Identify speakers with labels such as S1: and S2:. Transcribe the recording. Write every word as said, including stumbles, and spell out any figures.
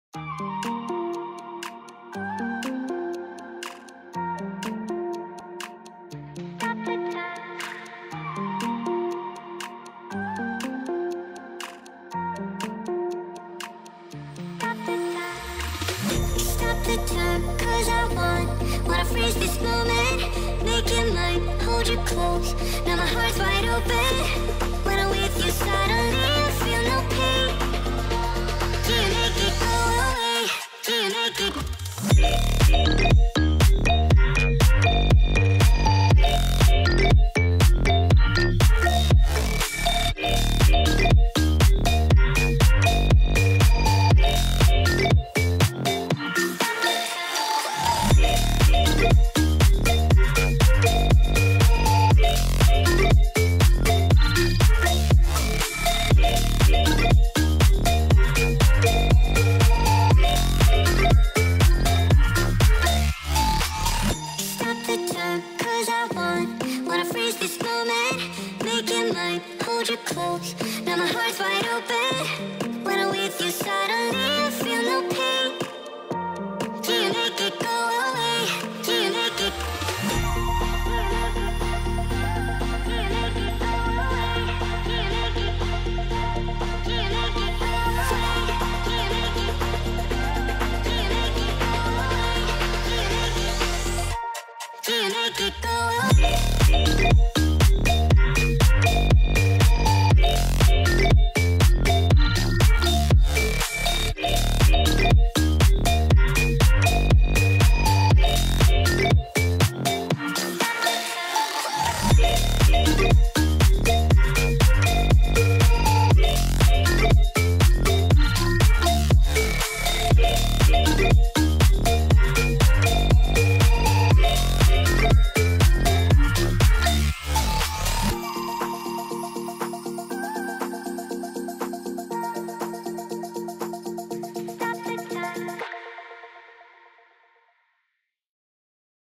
S1: Stop the time, cause I want Wanna freeze this moment, make it mine, hold you close. Now my heart's wide open when I'm with you side